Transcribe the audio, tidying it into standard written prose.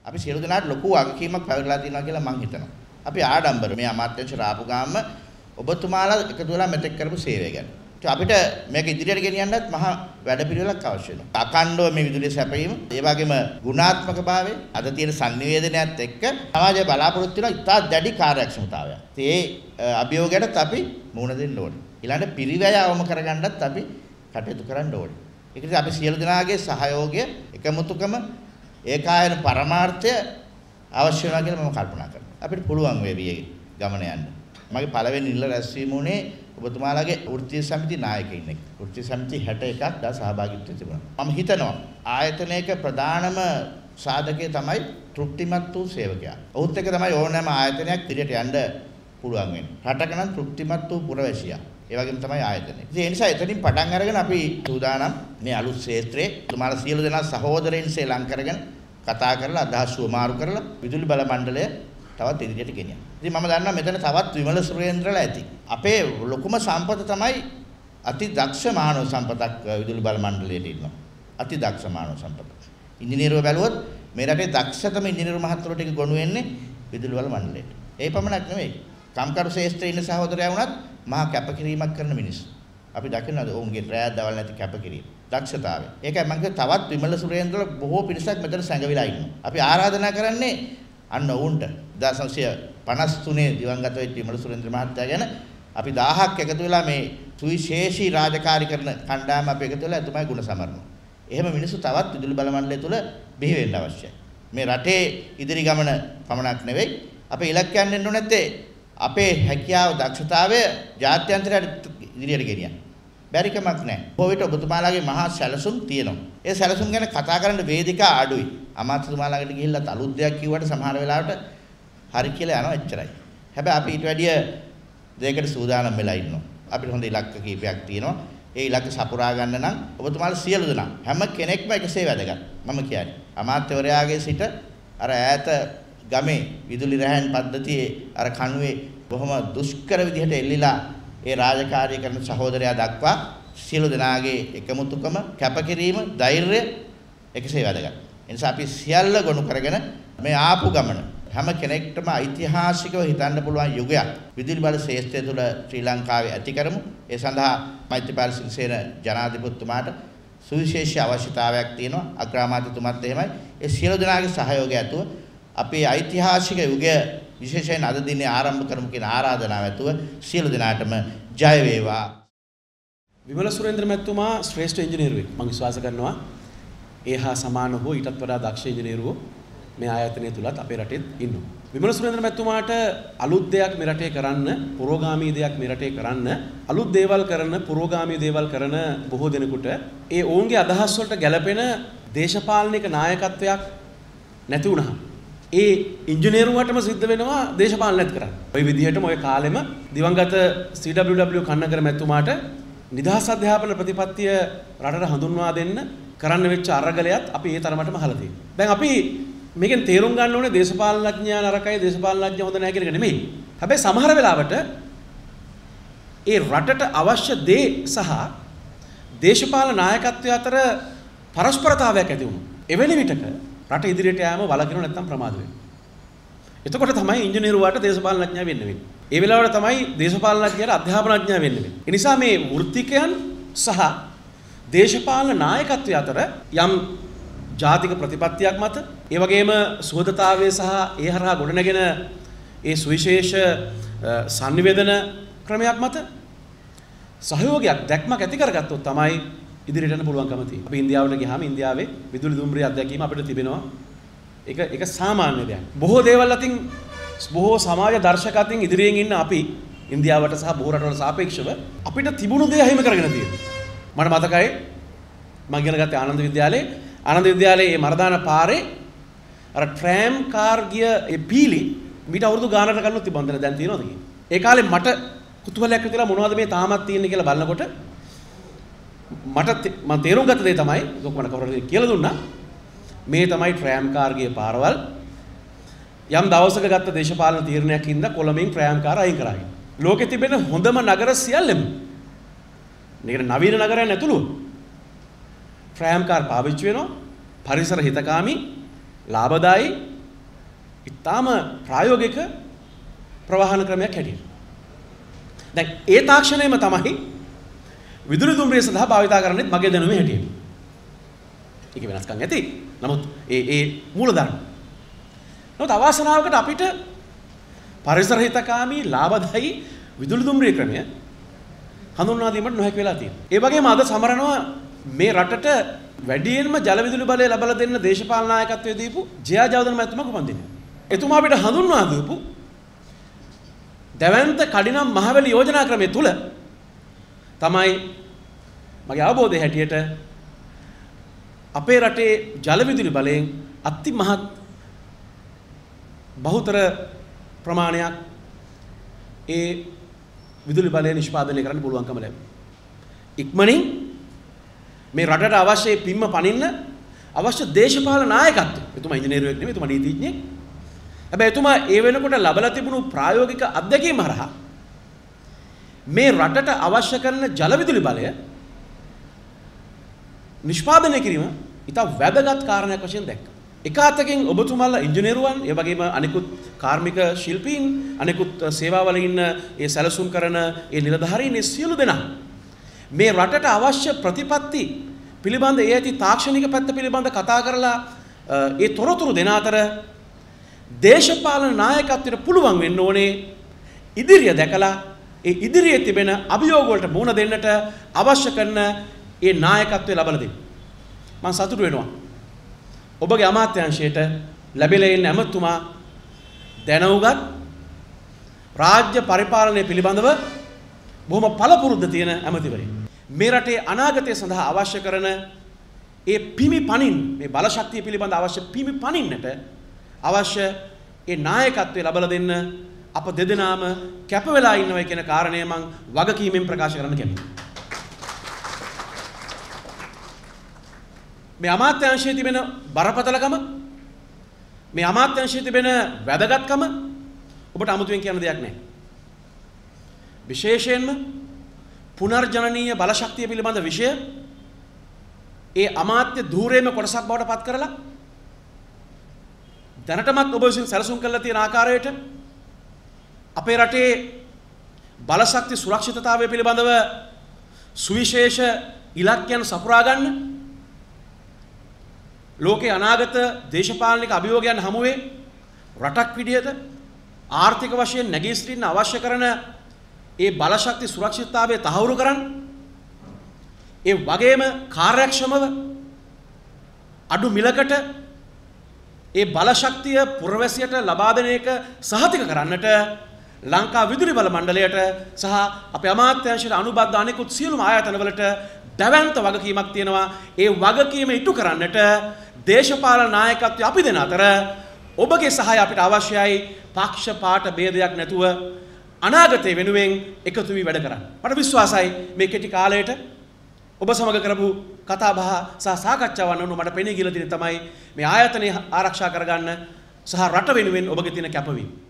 අපි සියලු දෙනාට ලොකු වගකීමක් පැවරලා තියෙනවා කියලා මම හිතනවා. අපි ආඩම්බර මේ අමාත්‍යාංශ රාපු ගාම ඔබතුමාලා එකතු වෙලා මෙතෙක් කරපු සේවය ගැන. අපිට මේක ඉදිරියට ගෙනියන්නත් මහා වැඩපිළිවෙලක් අවශ්‍ය වෙනවා. අකණ්ඩව මේ විදුලිය සැපයීම, ඒ වගේම ගුණාත්මක භාවය, අද තියෙන sannivedanayaත් එක්ක සමාජය බලාපොරොත්තු වෙන ඉතා දැඩි කාර්යක්ෂමතාවයක්. ඒ අභියෝගයටත් අපි මුහුණ දෙන්න ඕනේ. ඊළඟට පිරිවැය අවම කරගන්නත් අපි කටයුතු කරන්න ඕනේ. ඒක නිසා අපි සියලු දෙනාගේ සහයෝගය, එකමුතුකම, ඒකායන පරමාර්ථය අවශ්‍ය වෙනවා කියලා මම කල්පනා කරනවා. අපිට පුළුවන් වේවි ගමන යන්න. මගේ පළවෙනි නිල රැස්වීම උනේ ඔබතුමාලාගේ වෘත්තීය සමිති නායකයින් එක්ක. වෘත්තීය සමිති 61ක් දා සහභාගීත්වය තිබුණා. මම හිතනවා ආයතනයක ප්‍රධානම සාධකය තමයි තෘප්තිමත් වූ සේවකයා. ඔහුත් එක්ක තමයි ඕනෑම ආයතනයක් ඉදිරියට යන්න පුළුවන් වෙන්නේ. රටක නම් තෘප්තිමත් වූ පුරවැසියා. ඒ වගේම තමයි ආයතනය. ඉතින් ඒ නිසා එතනින් පටන් අරගෙන අපි සූදානම් මේ අලුත් ක්ෂේත්‍රයේ තුමාලා සියලු දෙනා සහෝදරයින්සේ ලං කරගෙන කතා කරලා අදහස් මාරු කරලා විදුලි බල මණ්ඩලය තවත් ඉදිරියට ගෙනියන්න. ඉතින් මම දන්නවා මෙතන තවත් විමල සුරේන්ද්‍රලා ඇති. අපේ ලොකුම සම්පත තමයි අති දක්ෂ මානව සම්පතක් විදුලි බල මණ්ඩලයට ඉන්නවා. අති දක්ෂ මානව සම්පත. ඉංජිනේරුව බැලුවොත් මේ රටේ දක්ෂතම ඉංජිනේරු මහත්වරු ටික ගොනු වෙන්නේ විදුලි බල මණ්ඩලයට. ඒ පමණක් නෙවෙයි. කම්කරු ශාස්ත්‍රයේ ඉන්න සහෝදරයා වුණත් මහා කැපකිරීමක් කරන මිනිස්සු. අපි දකින්නද ඔවුන්ගේ රැය දවල් නැති කැපකිරීම. දක්ෂතාවය. ඒකයි මම කිව්වේ තවත් විමල සුරේන්ද්‍රල බොහෝ පිරිසක් මෙතන සැඟවිලා ඉන්නවා. අපි ආරාධනා කරන්නේ අන්න ඔවුන්ට 1953 දිවංගත වෙච්ච විමල සුරේන්ද්‍ර මහත්තයා ගැන අපි 1000ක් එකතු වෙලා මේ සුවිශේෂී රාජකාරී කරන කණ්ඩායම අපි එකතු වෙලා එතුමායි ගුණ සමරනවා. එහෙම මිනිස්සු තවත් විදුලි බල මණ්ඩලය තුල බිහි වෙන්න අවශ්‍යයි. මේ රටේ ඉදිරි ගමන පමණක් නෙවෙයි අපේ ඉලක්කයන් වෙන්න නැත්තේ අපේ හැකියාව දක්ෂතාවය ජාත්‍යන්තරයට ඉදිරියට ගෙනියන්න. බැරි කමක් නැහැ. කොවිඩ් ඔබතුමාලාගේ මහා සැලසුම් තියෙනවා. ඒ සැලසුම් ගැන කතා කරන්න වේදිකා අඩුයි. අමාත්‍යතුමාලාට ගිහිල්ලා අලුත් දෙයක් කිව්වට සමහර වෙලාවට හරි කියලා යනවා එච්චරයි. හැබැයි අපි ඊට වැඩිය දෙයකට සූදානම් වෙලා ඉන්නවා. අපිට හොඳ ඉලක්ක කීපයක් තියෙනවා. ඒ ඉලක්ක සපුරා ගන්න නම් ඔබතුමාලා සියලු දෙනා හැම කෙනෙක්ම එකසේ වැදගත්. මම කියන්නේ අමාත්‍යවරයාගේ සිට අර ඈත ගමේ විදුලි රැහැන් පද්ධතියේ අර කණුවේ බොහොම දුෂ්කර විදිහට එල්ලිලා ඒ රාජකාරී කරන සහෝදරයා දක්වා සියලු දෙනාගේ එකමුතුකම, කැපකිරීම, ධෛර්යය එකසේ වැදගත්. ඒ නිසා අපි සියල්ල ගොනු කරගෙන මේ ආපු ගමන හැම කෙනෙක්ටම ඓතිහාසිකව හිතන්න පුළුවන් යුගයක් විදුලි බල ශ්‍රේෂ්ඨය තුළ ශ්‍රී ලංකාවේ ඇති කරමු. ඒ සඳහා මෛත්‍රීපාල සිරිසේන ජනාධිපතිතුමාට සුවිශේෂී අවශ්‍යතාවයක් තියෙනවා. අග්‍රාමාත්‍යතුමත් එහෙමයි. ඒ සියලු දෙනාගේ සහයෝගය ඇතුව අපේ ඓතිහාසික යුගය විශේෂයෙන් අද දිනේ ආරම්භ කරමු කියන ආරාධනාව ඇතුව සියලු දෙනාටම ජය වේවා. විමල සුරේන්ද්‍ර මැතිතුමා ශ්‍රේෂ්ඨ ඉංජිනේරුවෙක්. මම විශ්වාස කරනවා ඒ හා සමාන හෝ ඊටත් වඩා දක්ෂ ඉංජිනේරුවෝ මේ ආයතනය තුලත් අපේ රටෙත් ඉන්නවා. විමල සුරේන්ද්‍ර මැතිතුමාට අලුත් දෙයක් මේ රටේ කරන්න, පුරෝගාමී දෙයක් මේ රටේ කරන්න, අලුත් දේවල් කරන, පුරෝගාමී දේවල් කරන බොහෝ දෙනෙකුට ඒ ඔවුන්ගේ අදහස් වලට ගැළපෙන දේශපාලනික නායකත්වයක් නැති වුණා. ඒ ඉංජිනේරුවටම සිද්ධ වෙනවා දේශපාලනයත් කරන්න. ওই විදිහටම ওই කාලෙම දිවංගත CWW කන්නකර මැතිතුමාට නිදහස් අධ්‍යාපන ප්‍රතිපත්තිය රටට හඳුන්වා දෙන්න කරන්න වෙච්ච අරගලයත් අපි ඒ තරමටම අහලා තියෙනවා. දැන් අපි මේකෙන් තේරුම් ගන්න ඕනේ දේශපාලනඥයා නරකයි, දේශපාලනඥයා හොඳ නැහැ කියන එක නෙමෙයි. හැබැයි සමහර වෙලාවට ඒ රටට අවශ්‍ය දේ සහ දේශපාලන නායකත්වය අතර පරස්පරතාවයක් ඇති වුණා. එවැනි විටක රට ඉදිරියට යෑම වළකිනව නැත්නම් ප්‍රමාද වෙනවා. එතකොට තමයි ඉංජිනේරුවාට දේශපාලනඥයා වෙන්න වෙන්නේ. ඒ වෙලාවට තමයි දේශපාලනඥයාට අධ්‍යාපනඥයා වෙන්න වෙන්නේ. ඒ නිසා මේ වෘත්තිකයන් සහ දේශපාලන නායකත්වය අතර යම් ජාතික ප්‍රතිපත්තියක් මත, ඒ වගේම සුහදතාවය සහ ඒ හරහා ගොඩනගෙන ඒ සුවිශේෂ සංනිවේදන ක්‍රමයක් මත සහයෝගයක් දැක්මක් ඇති කරගත්තොත් තමයි ඉදිරියට යන්න පුළුවන්කම තියෙන්නේ. අපි ඉන්දියාවට ගියාම ඉන්දියාවේ විදුලි දුම්රිය අත්දැකීම අපිට තිබෙනවා. ඒක සාමාන්‍ය දෙයක්. බොහෝ දේවල් අතින් බොහෝ සමාජ දර්ශක අතින් ඉදිරියෙන් ඉන්න අපි ඉන්දියාවට සහ බොහෝ රටවල් සාපේක්ෂව අපිට තිබුණු දේ අහිමි කරගෙන තියෙනවා. මට මතකයි මම ඉගෙන ගත්තේ ආනන්ද විද්‍යාලයේ. ආනන්ද විද්‍යාලයේ මේ මරදාන පාරේ අර ට්‍රෑම් කාර් ගිය ඒ පීලි මීට අවුරුදු ගානකට කලින් තිබුණා. දැන් තියෙනවද කියන්නේ? ඒ කාලේ මට කුතුහලයක් ඇතිලා මොනවද මේ තාමත් තියෙන්නේ කියලා බලනකොට මම තේරුම් ගත්ත දේ තමයි ඒක මට කවුරුහරි කියලා දුන්නා. මේ තමයි ට්‍රෑම් කාර් ගිය පාරවල්. යම් දවසක ගත්ත දේශපාලන තීරණයක් හින්දා කොළඹින් ට්‍රෑම් කාර් අයින් කරා. ලෝකෙ තිබෙන හොඳම නගර සියල්ලම මේකට නවීන නගරයන් ඇතුළු ට්‍රෑම් කාර් පාවිච්චි වෙනවා. පරිසර හිතකාමී, ලාභදායී, ඉතාම ප්‍රායෝගික ප්‍රවාහන ක්‍රමයක් හැටියට. දැන් ඒ තාක්ෂණයම තමයි විදුලි දුම්රිය සඳහා භාවිතා කරන්නේ මගේ දැනුමේ හැටියට. ඒක වෙනස්කම් ඇති. නමුත් ඒ මූලධර්ම. නමුත් අවාසනාවකට අපිට පරිසර හිතකාමී ලාභදායී විදුලි දුම්රිය ක්‍රමය හඳුන්වා දීමට නොහැකි වෙලා තියෙනවා. ඒ වගේම අද සමරනවා මේ රටට වැඩියෙන්ම ජල විදුලි බලය ලබා දෙන්න දේශපාලන නායකත්වයේ දීපු ජයා ජයවර්ධන මහත්මයා කුපන්දින. එතුමා අපිට හඳුන්වා දීපු දැවැන්ත කඩිනම් මහවැලි යෝජනා ක්‍රමය තුල තමයි මගේ අවබෝධය හැටියට අපේ රටේ ජල විදුලි බලයෙන් අති මහත් බහුතර ප්‍රමාණයක් ඒ විදුලි බලය නිෂ්පාදනය කරන්න පුළුවන්කම ලැබෙනවා. ඉක්මනින් මේ රටට අවශ්‍ය පිම්ම පනින්න අවශ්‍ය දේශපාලන නායකත්වය. එතුමා ඉංජිනේරුවෙක් නෙමෙයි, එතුමා නීතිඥයෙක්. හැබැයි එතුමා ඒ වෙනකොට ලබලා තිබුණු ප්‍රායෝගික අත්දැකීම් හරහා මේ රටට අවශ්‍ය කරන ජල විදුලි බලය නිෂ්පාදනය කිරීම ඉතා වැදගත් කාරණයක් වශයෙන් දැක්කා. එක අතකින් ඔබතුමාලා ඉංජිනේරුවන්, ඒ වගේම අනිකුත් කාර්මික ශිල්පීන්, අනිකුත් සේවාවල ඉන්න ඒ සැලසුම් කරන ඒ නිලධාරීන් සියලු දෙනා මේ රටට අවශ්‍ය ප්‍රතිපත්ති පිළිබඳ ඒ ඇති තාක්ෂණික පැත්ත පිළිබඳ කතා කරලා ඒ තොරතුරු දෙන අතර දේශපාලන නායකත්වයට පුළුවන් වෙන්න ඕනේ ඉදිරිය දැකලා ඒ ඉදිරියේ තිබෙන අභියෝග වලට මුහුණ දෙන්නට අවශ්‍ය කරන ඒ නායකත්වය ලබා දෙන්න. මම සතුටු වෙනවා. ඔබගේ අමාත්‍යාංශයට ලැබිලා ඉන්න ඇමතුමා දැනුගත් රාජ්‍ය පරිපාලනය පිළිබඳව බොහොම පළපුරුද්ද තියෙන ඇමතිවරයෙක්. මේ රටේ අනාගතය සඳහා අවශ්‍ය කරන ඒ පිමි පනින්, මේ බල ශක්තිය පිළිබඳ අවශ්‍ය පිමි පනින්නට අවශ්‍ය ඒ නායකත්වය ලබා දෙන්න අප දෙදෙනාම කැප වෙලා ඉන්නවා කියන කාරණය මම වගකීමෙන් ප්‍රකාශ කරන්න කැමතියි. මේ අමාත්‍යාංශයේ තිබෙන බරපතලකම, මේ අමාත්‍යාංශයේ තිබෙන වැදගත්කම ඔබට අමුතුවෙන් කියන්න දෙයක් නැහැ. විශේෂයෙන්ම පුනර්ජනනීය බල ශක්තිය පිළිබඳ විෂය ඒ අමාත්‍ය ධූරයේම කොටසක් බවට පත් කරලා දැනටමත් ඔබ විසින් සැලසුම් කරලා තියෙන ආකාරයට අපේ රටේ බල ශක්ති සුරක්ෂිතතාවය පිළිබඳව සුවිශේෂ ඉලක්කයන් සපුරා ගන්න, ලෝකේ අනාගත දේශපාලනික අභියෝගයන් හමුවේ රටක් විදියට ආර්ථික වශයෙන් නැගී සිටින්න අවශ්‍ය කරන ඒ බල ශක්ති සුරක්ෂිතතාවය තහවුරු කරන්න, ඒ වගේම කාර්යක්ෂමව අඩු මිලකට ඒ බල ශක්තිය පුරවැසියට ලබා දෙන එක සහතික කරන්නට ලංකා විදුලි බල මණ්ඩලයට සහ අපේ අමාත්‍යාංශයට අනුබද්ධ අනෙකුත් සියලුම ආයතනවලට දැවැන්ත වගකීමක් තියෙනවා. ඒ වගකීම ඉටු කරන්නට දේශපාලන නායකත්වය අපි දෙන අතර ඔබගේ සහාය අපිට අවශ්‍යයි. පක්ෂපාත ભેදයක් නැතුව අනාගතය වෙනුවෙන් එකතු වී වැඩ කරන්න. මට විශ්වාසයි මේ කෙටි කාලයට ඔබ සමග කරපු කතා බහ සහ සාකච්ඡාවන් අනුව මට පෙනී ගිල තියෙන තමයි මේ ආයතනය ආරක්ෂා කරගන්න සහ රට වෙනුවෙන් ඔබගේ තියෙන කැපවීම.